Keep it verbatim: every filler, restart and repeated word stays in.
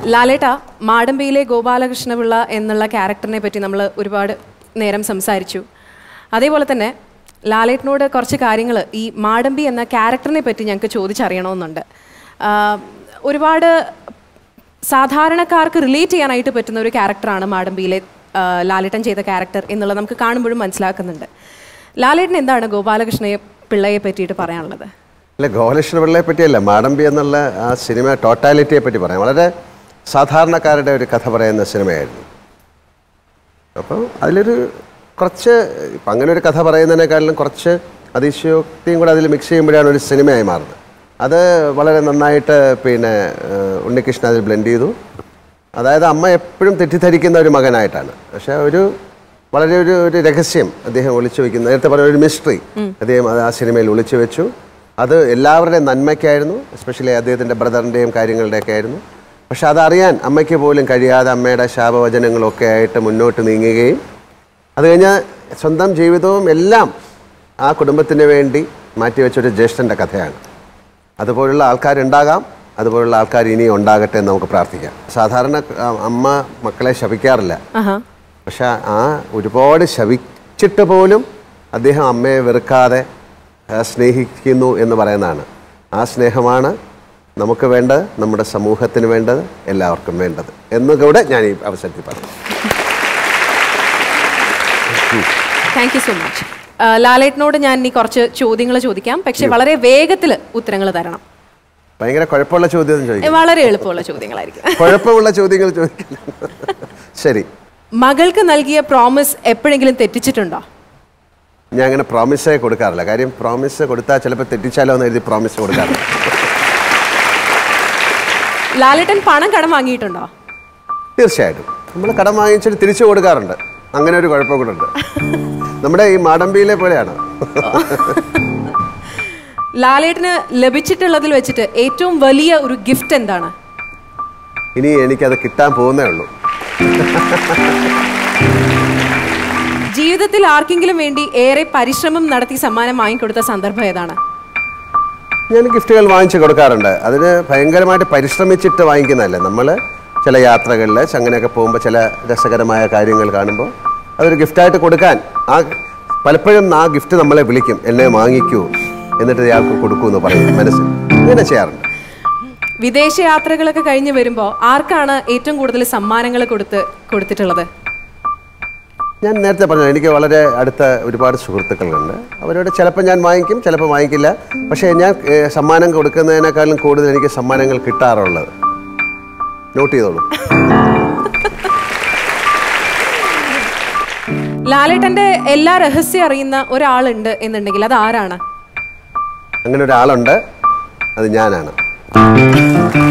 ലാലേട്ട, മാടമ്പിയിലെ ഗോപാലകൃഷ്ണപിള്ള എന്നുള്ള ക്യാരക്ടറിനെ പറ്റി നമ്മൾ ഒരുപാട് നേരം സംസാരിച്ചു. അതേപോലെ തന്നെ ലാലേട്ടനോട് കുറച്ച് കാര്യങ്ങൾ ഈ മാടമ്പി എന്ന ക്യാരക്ടറിനെ പറ്റി ഞങ്ങൾക്ക് ചോദിച്ചറിയണമെന്നുണ്ട്. ഒരുപാട് സാധാരണക്കാർക്ക് റിലേറ്റ് ചെയ്യാനായിട്ട് പറ്റുന്ന ഒരു ക്യാരക്ടറാണ് മാടമ്പിയിലെ ലാലേട്ടൻ ചെയ്ത ക്യാരക്ടർ എന്നുള്ളത് നമുക്ക് കാണുമ്പോഴും മനസ്സിലാക്കുന്നുണ്ട്. ലാലേട്ടൻ എന്താണ് ഗോപാലകൃഷ്ണ പിള്ളയെ പറ്റിയിട്ട് പറയാനുള്ളത്? അല്ല, ഗോപാലകൃഷ്ണ പിള്ളയെ പറ്റിയല്ല, മാടമ്പി എന്നുള്ള ആ സിനിമ ടോട്ടാലിറ്റിയെ പറ്റി പറയാം. വളരെ സാധാരണക്കാരുടെ ഒരു കഥ പറയുന്ന സിനിമയായിരുന്നു. അപ്പം അതിലൊരു കുറച്ച് ഇപ്പം അങ്ങനെ ഒരു കഥ പറയുന്നതിനേക്കാളും കുറച്ച് അതിശയോക്തിയും കൂടെ അതിൽ മിക്സ് ചെയ്യുമ്പോഴാണ് ഒരു സിനിമയായി മാറുന്നത്. അത് വളരെ നന്നായിട്ട് പിന്നെ ഉണ്ണികൃഷ്ണൻ അതിൽ ബ്ലെൻഡ് ചെയ്തു. അതായത് അമ്മ എപ്പോഴും തെറ്റിദ്ധരിക്കുന്ന ഒരു മകനായിട്ടാണ്, പക്ഷേ ഒരു വളരെ ഒരു ഒരു രഹസ്യം അദ്ദേഹം ഒളിച്ചു വയ്ക്കുന്ന, നേരത്തെ പറഞ്ഞ ഒരു മിസ്റ്ററി അദ്ദേഹം ആ സിനിമയിൽ ഒളിച്ചു വെച്ചു. അത് എല്ലാവരുടെയും നന്മയ്ക്കായിരുന്നു, എസ്പെഷ്യലി അദ്ദേഹത്തിൻ്റെ ബ്രദറിൻ്റെയും കാര്യങ്ങളുടെയൊക്കെ ആയിരുന്നു. പക്ഷെ അതറിയാൻ അമ്മയ്ക്ക് പോലും കഴിയാതെ അമ്മയുടെ ശാപവചനങ്ങളൊക്കെ ആയിട്ട് മുന്നോട്ട് നീങ്ങുകയും അത് കഴിഞ്ഞാൽ സ്വന്തം ജീവിതവും എല്ലാം ആ കുടുംബത്തിന് വേണ്ടി മാറ്റിവെച്ചൊരു ജ്യേഷ്ഠൻ്റെ കഥയാണ്. അതുപോലുള്ള ആൾക്കാരുണ്ടാകാം, അതുപോലുള്ള ആൾക്കാർ ഇനിയും ഉണ്ടാകട്ടെ എന്ന് നമുക്ക് പ്രാർത്ഥിക്കാം. സാധാരണ അമ്മ മക്കളെ ശപിക്കാറില്ല, പക്ഷെ ആ ഒരുപാട് ശപിച്ചിട്ട് പോലും അദ്ദേഹം അമ്മയെ വെറുക്കാതെ സ്നേഹിക്കുന്നു എന്ന് പറയുന്നതാണ്. ആ സ്നേഹമാണ് നമുക്ക് വേണ്ടത്, നമ്മുടെ സമൂഹത്തിന് വേണ്ടത്, എല്ലാവർക്കും വേണ്ടത് എന്നുകൂടെ ഞാൻ ഈ അവസരത്തിൽ പറഞ്ഞു. Thank you so much. ലാലേട്ടനോട് ഞാൻ ഇനി കുറച്ച് ചോദ്യങ്ങൾ ചോദിക്കാം, പക്ഷെ വളരെ വേഗത്തിൽ ഉത്തരങ്ങൾ തരണം. ഭയങ്കര കുഴപ്പമുള്ള ചോദ്യം ചോദിക്കും. വളരെ എളുപ്പമുള്ള ചോദ്യങ്ങളായിരിക്കും. കുഴപ്പമുള്ള ചോദ്യങ്ങൾ ചോദിക്കില്ല. ശരി. മകൾക്ക് നൽകിയ പ്രോമിസ് എപ്പോഴെങ്കിലും തെറ്റിച്ചിട്ടുണ്ടോ? ഞാൻ അങ്ങനെ പ്രോമിസേ കൊടുക്കാറില്ല. കാര്യം പ്രോമിസ് കൊടുത്താൽ ചിലപ്പോൾ തെറ്റിച്ചാലോ എന്ന് എഴുതി പ്രോമിസ് കൊടുക്കാറില്ല. ലാലേട്ടൻ പണം കടം വാങ്ങിയിട്ടുണ്ടോ? തീർച്ചയായിട്ടും നമ്മൾ കടം വാങ്ങിച്ചിട്ട് തിരിച്ചു കൊടുക്കാറുണ്ട്. അങ്ങനെ ഒരു കുഴപ്പം കൂടെ ഉണ്ട്. നമ്മുടെ ഈ മാടമ്പിയിലെ പോലെയാണ്. ലാലേട്ടന് ലഭിച്ചിട്ടുള്ളതിൽ വെച്ചിട്ട് ഏറ്റവും വലിയ ഒരു ഗിഫ്റ്റ് എന്താണ്? ഇനി എനിക്കത് കിട്ടാൻ പോകുന്നേ ഉള്ളൂ. ജീവിതത്തിൽ ആർക്കെങ്കിലും വേണ്ടി ഏറെ പരിശ്രമം നടത്തി സമ്മാനം വാങ്ങിക്കൊടുത്ത സന്ദർഭം ഏതാണ്? ഞാൻ ഗിഫ്റ്റുകൾ വാങ്ങിച്ചു കൊടുക്കാറുണ്ട്. അതിന് ഭയങ്കരമായിട്ട് പരിശ്രമിച്ചിട്ട് വാങ്ങിക്കുന്നതല്ല. നമ്മൾ ചില യാത്രകളിൽ അങ്ങനെയൊക്കെ പോകുമ്പോൾ ചില രസകരമായ കാര്യങ്ങൾ കാണുമ്പോൾ അതൊരു ഗിഫ്റ്റായിട്ട് കൊടുക്കാൻ ആ പലപ്പോഴും ആ ഗിഫ്റ്റ് നമ്മളെ വിളിക്കും, എന്നെ വാങ്ങിക്കൂ, എന്നിട്ട് ഇയാൾക്ക് കൊടുക്കൂ എന്ന് പറയും മനസ്സിൽ. ഇങ്ങനെ ചെയ്യാറുണ്ട്. വിദേശ യാത്രകളൊക്കെ കഴിഞ്ഞ് വരുമ്പോൾ ആർക്കാണ് ഏറ്റവും കൂടുതൽ സമ്മാനങ്ങൾ കൊടുത്ത് കൊടുത്തിട്ടുള്ളത്? ഞാൻ നേരത്തെ പറഞ്ഞു, എനിക്ക് വളരെ അടുത്ത ഒരുപാട് സുഹൃത്തുക്കളുണ്ട്. അവരോട് ചിലപ്പോൾ ഞാൻ വാങ്ങിക്കും, ചിലപ്പോൾ വാങ്ങിക്കില്ല. പക്ഷേ ഞാൻ സമ്മാനം കൊടുക്കുന്നതിനേക്കാളും കൂടുതൽ എനിക്ക് സമ്മാനങ്ങൾ കിട്ടാറുള്ളത്. നോട്ട് ചെയ്തോളൂ. ലാലേട്ടന്റെ എല്ലാ രഹസ്യം അറിയുന്ന ഒരാളുണ്ട് എന്നുണ്ടെങ്കിൽ അത് ആരാണ്? അങ്ങനെ ഒരാളുണ്ട്, അത് ഞാനാണ്.